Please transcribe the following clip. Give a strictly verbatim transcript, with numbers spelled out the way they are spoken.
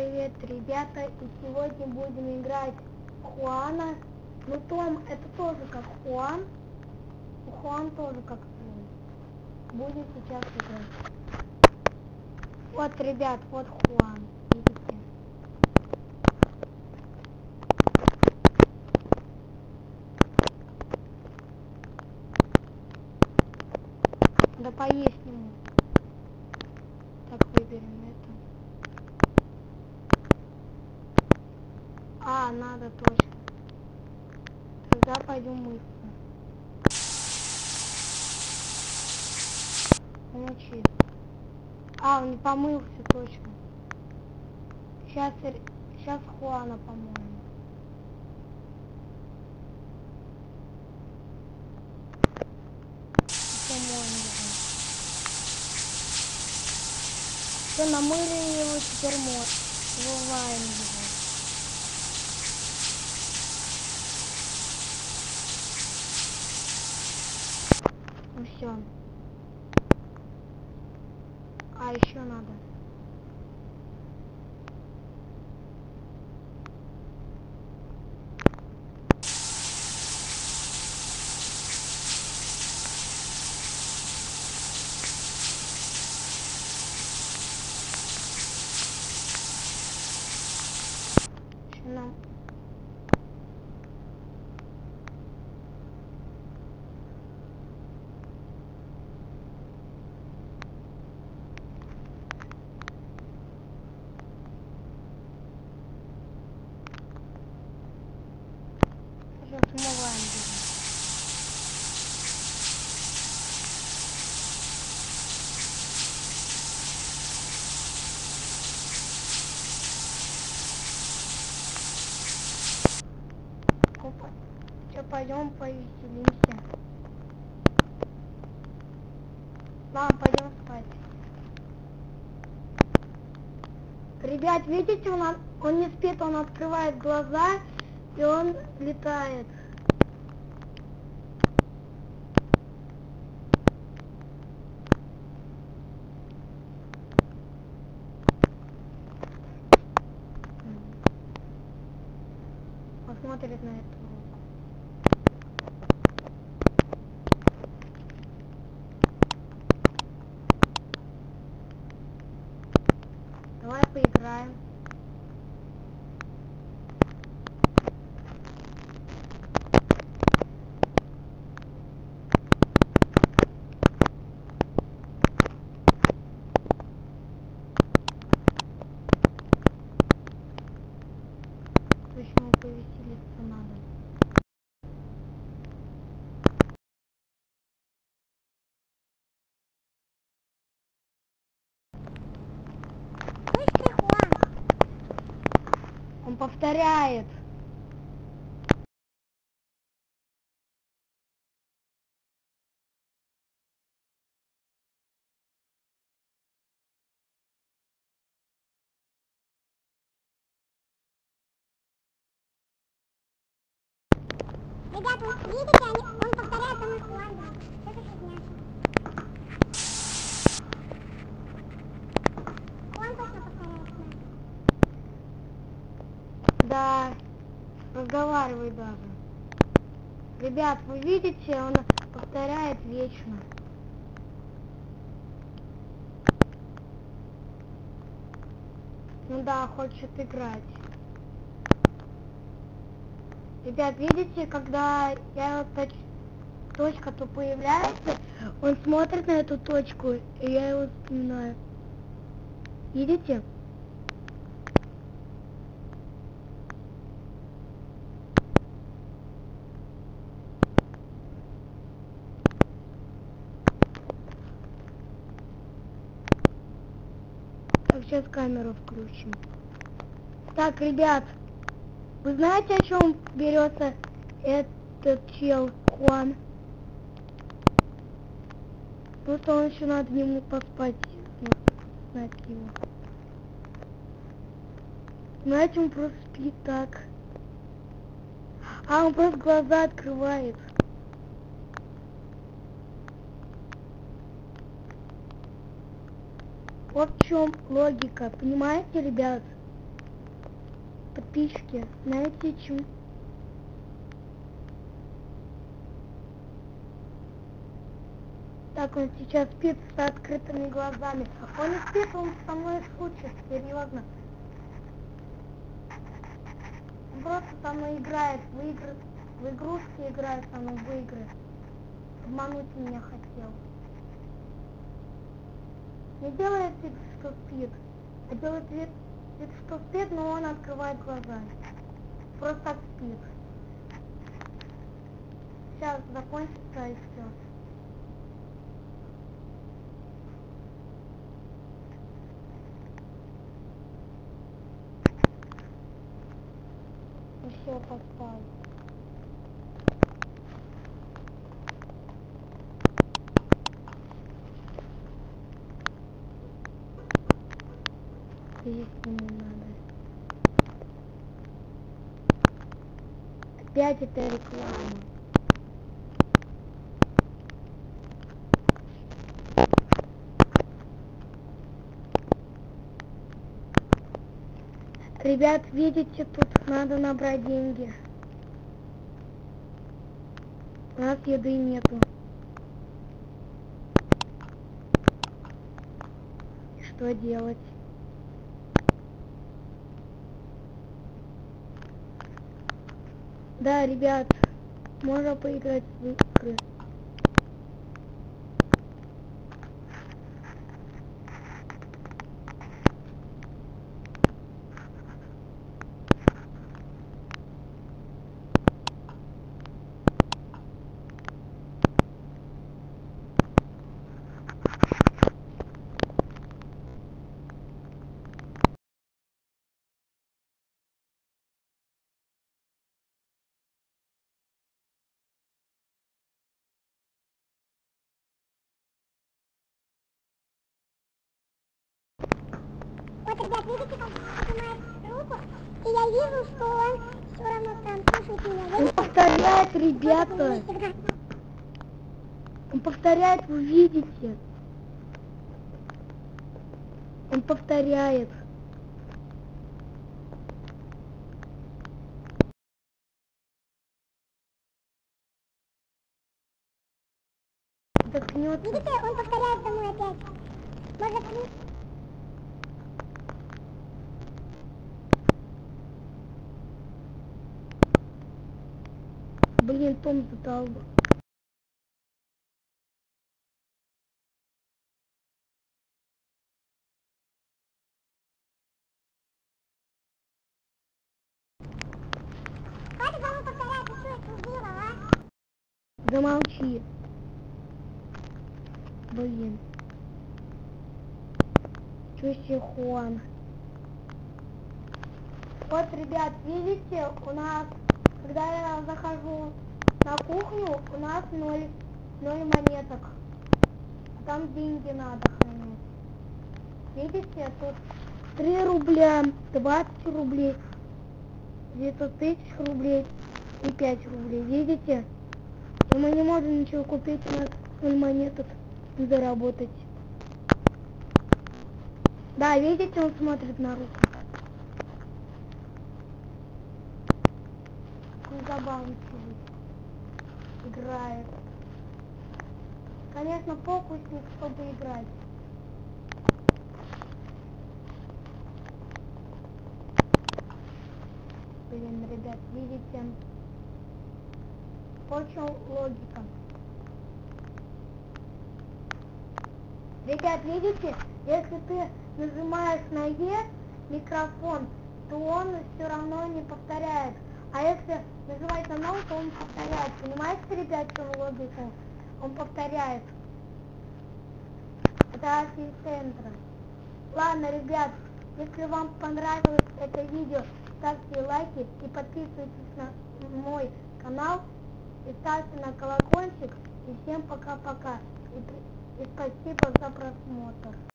привет, ребята, и сегодня будем играть Хуана. Ну, Том, это тоже как Хуан. Хуан тоже как Том. Будем сейчас играть. Вот, ребят, вот Хуан, видите? Да поесть ему. Так, выберем это. А, надо точно. Тогда пойдем мыться. Молчи. А, он не помылся точно. Сейчас, сейчас Хуана помоем. Все, намыли его, теперь мод. Вываем его. Ну все. А, еще надо. Еще нам. Сейчас умываем его. Опа. Все, пойдем повеселимся. Ладно, пойдем спать. Ребят, видите, он, он не спит, он открывает глаза, и он летает. Посмотрит на эту руку. Давай поиграем. Точно повеселиться надо. Он повторяет. Ребята, видите, они, он повторяет за мной Хуан, да. Это фигня. Хуан точно повторяет с нами. Да, разговаривай даже. Ребят, вы видите, он повторяет вечно. Ну да, хочет играть. Ребят, видите, когда я вот точ... точка то появляется, он смотрит на эту точку, и я его вспоминаю. Видите? Так, сейчас камеру включим. Так, ребят, вы знаете, о чем берется этот чел Хуан? Просто он еще надо ему поспать, знать его. Знаете, он просто спит так. А, он просто глаза открывает. Вот в чем логика, понимаете, ребят? подписчики, знаете чем? Так, он сейчас спит с открытыми глазами. Он не спит, он со мной шутит, серьезно. Он просто со мной играет, в, игры, в игрушки играет со мной, в игры. Обмануть меня хотел. Не делает вид, что спит, а делает вид, вид, что спит, но он открывает глаза. Просто так спит. Сейчас закончится и все. И все, поспал. Есть не надо. Опять это реклама. Ребят, видите, тут надо набрать деньги. У нас еды нету. Что делать? Да, ребят, можно поиграть в игры. Вот, ребят, видите, как поднимает руку? И я вижу, что он все равно там слушает меня. Он повторяет, ребята. Он повторяет, вы видите. Он повторяет. Заткнется. Видите, он повторяет за мной опять. Может, ну... Блин, Том задолбал. Хватит за мной повторять, ты что это сделал, а? Замолчи. Блин. Чё себе Хуан? Вот, ребят, видите, у нас, когда я захожу на кухню, у нас ноль, ноль монеток. А там деньги надо хранить. Видите, тут три рубля, двадцать рублей, где-то тысяч рублей и пять рублей. Видите? И мы не можем ничего купить, у нас ноль монеток заработать. Да, видите, он смотрит на руку. Он забавно сидит. Играет. Конечно, фокусник, чтобы играть. Блин, ребят, видите? Очень логика. Ребят, видите? Если ты нажимаешь на Е микрофон, то он все равно не повторяет. А если нажимать на ноль, то он повторяет. Понимаете, ребят, в чем логика? Он повторяет. Это ассистент. Ладно, ребят, если вам понравилось это видео, ставьте лайки и подписывайтесь на мой канал. И ставьте на колокольчик. И всем пока-пока. И, и спасибо за просмотр.